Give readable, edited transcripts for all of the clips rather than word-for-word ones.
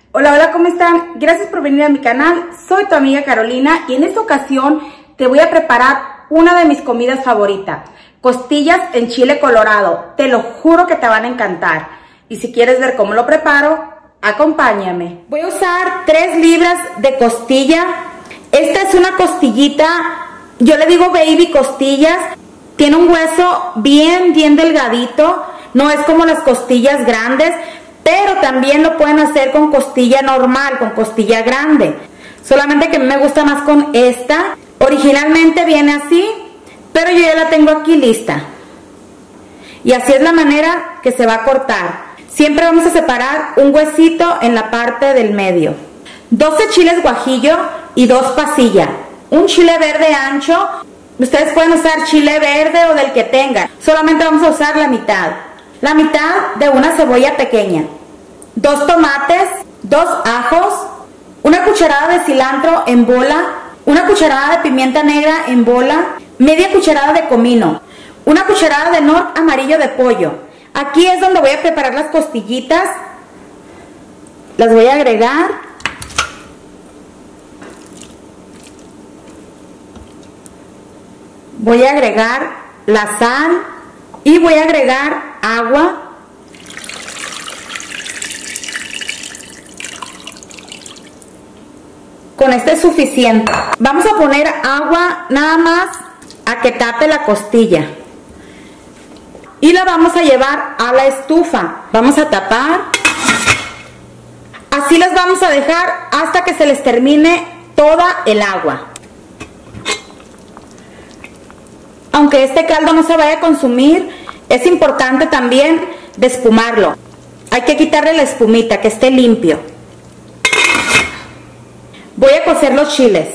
Hola, hola, ¿cómo están? Gracias por venir a mi canal. Soy tu amiga Carolina y en esta ocasión te voy a preparar una de mis comidas favoritas. Costillas en chile colorado. Te lo juro que te van a encantar. Y si quieres ver cómo lo preparo, acompáñame. Voy a usar 3 libras de costilla. Esta es una costillita, yo le digo baby costillas. Tiene un hueso bien delgadito. No es como las costillas grandes, pero también lo pueden hacer con costilla normal, con costilla grande. Solamente que a mí me gusta más con esta. Originalmente viene así, pero yo ya la tengo aquí lista. Y así es la manera que se va a cortar. Siempre vamos a separar un huesito en la parte del medio. 12 chiles guajillo y 2 pasillas. Un chile verde ancho. Ustedes pueden usar chile verde o del que tengan. Solamente vamos a usar la mitad. La mitad de una cebolla pequeña. 2 tomates, 2 ajos, una cucharada de cilantro en bola, una cucharada de pimienta negra en bola, media cucharada de comino, una cucharada de nor amarillo de pollo. Aquí es donde voy a preparar las costillitas. Las voy a agregar. Voy a agregar la sal y voy a agregar agua. Con este es suficiente. Vamos a poner agua nada más a que tape la costilla. Y la vamos a llevar a la estufa. Vamos a tapar. Así las vamos a dejar hasta que se les termine toda el agua. Aunque este caldo no se vaya a consumir, es importante también despumarlo. Hay que quitarle la espumita, que esté limpio. Voy a cocer los chiles.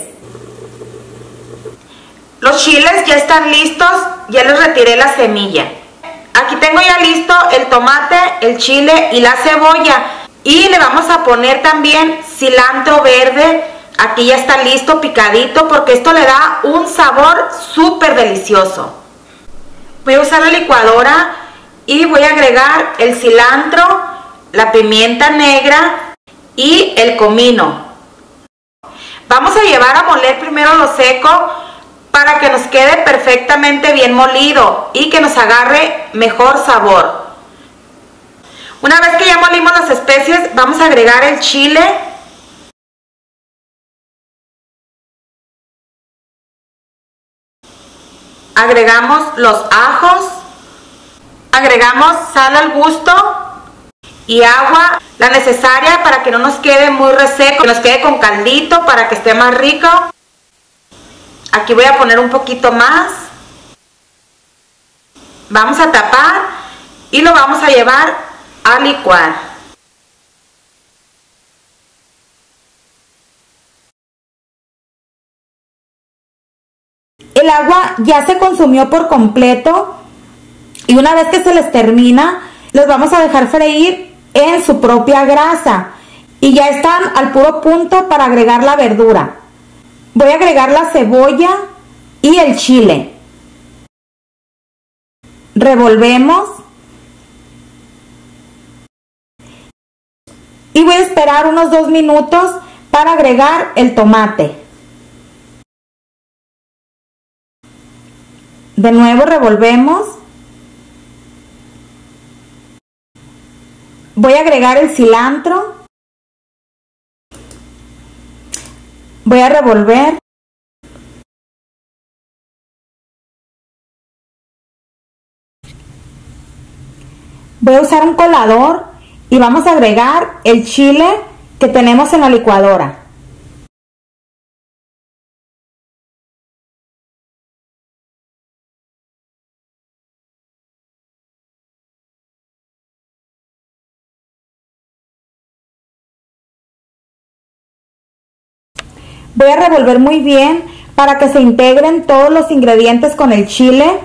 Los chiles ya están listos, ya les retiré la semilla. Aquí tengo ya listo el tomate, el chile y la cebolla. Y le vamos a poner también cilantro verde. Aquí ya está listo, picadito, porque esto le da un sabor súper delicioso. Voy a usar la licuadora y voy a agregar el cilantro, la pimienta negra y el comino. Vamos a llevar a moler primero lo seco para que nos quede perfectamente bien molido y que nos agarre mejor sabor. Una vez que ya molimos las especies, vamos a agregar el chile. Agregamos los ajos, agregamos sal al gusto y agua, la necesaria para que no nos quede muy reseco, que nos quede con caldito para que esté más rico. Aquí voy a poner un poquito más. Vamos a tapar y lo vamos a llevar a licuar. El agua ya se consumió por completo y una vez que se les termina, los vamos a dejar freír en su propia grasa y ya están al puro punto para agregar la verdura. Voy a agregar la cebolla y el chile. Revolvemos y voy a esperar unos 2 minutos para agregar el tomate. De nuevo revolvemos. Voy a agregar el cilantro. Voy a revolver. Voy a usar un colador y vamos a agregar el chile que tenemos en la licuadora. Voy a revolver muy bien para que se integren todos los ingredientes con el chile.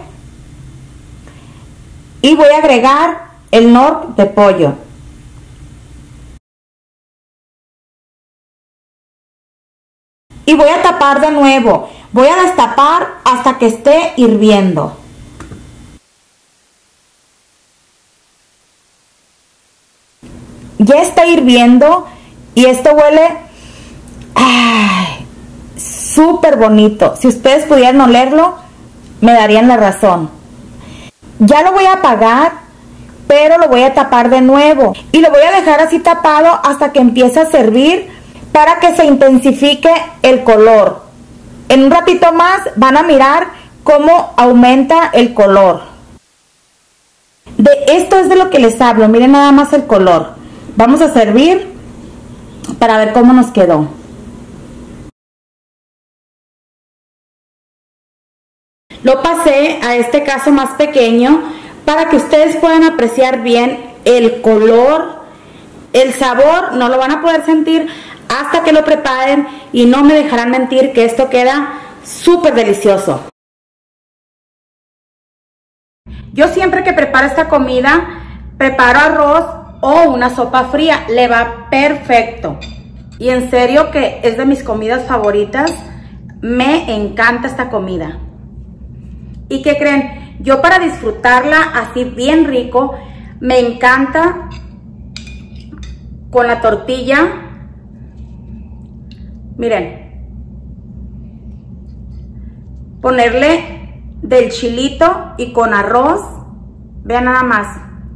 Y voy a agregar el nor de pollo. Y voy a tapar de nuevo. Voy a destapar hasta que esté hirviendo. Ya está hirviendo Y esto huele súper bonito. Si ustedes pudieran olerlo, me darían la razón. Ya lo voy a apagar, pero lo voy a tapar de nuevo. Y lo voy a dejar así tapado hasta que empiece a servir para que se intensifique el color. En un ratito más van a mirar cómo aumenta el color. De esto es de lo que les hablo. Miren nada más el color. Vamos a servir para ver cómo nos quedó. Lo pasé a este caso más pequeño para que ustedes puedan apreciar bien el color, el sabor. No lo van a poder sentir hasta que lo preparen y no me dejarán mentir que esto queda súper delicioso. Yo siempre que preparo esta comida, preparo arroz o una sopa fría. Le va perfecto. Y en serio que es de mis comidas favoritas. Me encanta esta comida. ¿Y qué creen? Yo para disfrutarla así bien rico, me encanta con la tortilla. Miren, ponerle del chilito y con arroz. Vean nada más.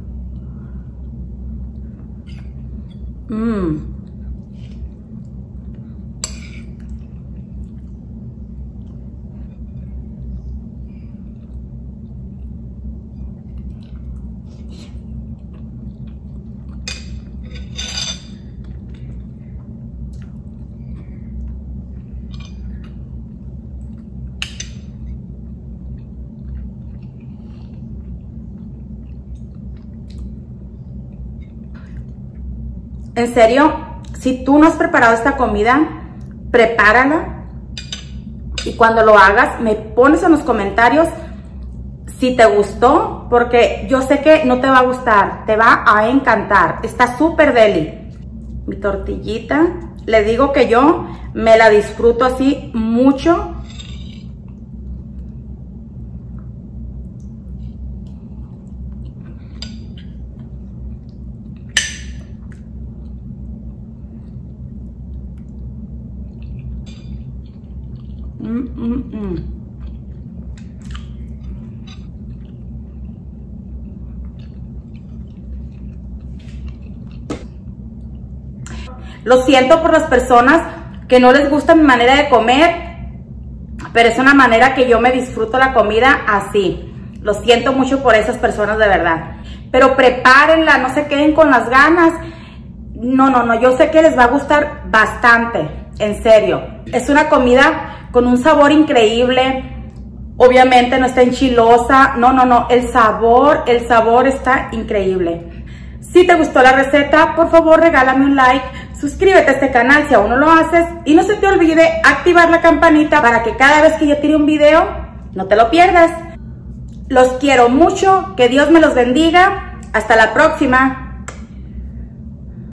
En serio, si tú no has preparado esta comida, prepárala. Y cuando lo hagas, me pones en los comentarios si te gustó, porque yo sé que no te va a gustar, te va a encantar. Está súper deli. Mi tortillita, les digo que yo me la disfruto así mucho. Lo siento por las personas que no les gusta mi manera de comer, pero es una manera que yo me disfruto la comida así. Lo siento mucho por esas personas de verdad. Pero prepárenla, no se queden con las ganas. No, yo sé que les va a gustar bastante, en serio. Es una comida con un sabor increíble. Obviamente no está enchilosa. No, el sabor está increíble. Si te gustó la receta, por favor regálame un like, suscríbete a este canal si aún no lo haces y no se te olvide activar la campanita para que cada vez que yo tire un video no te lo pierdas. Los quiero mucho, que Dios me los bendiga. Hasta la próxima.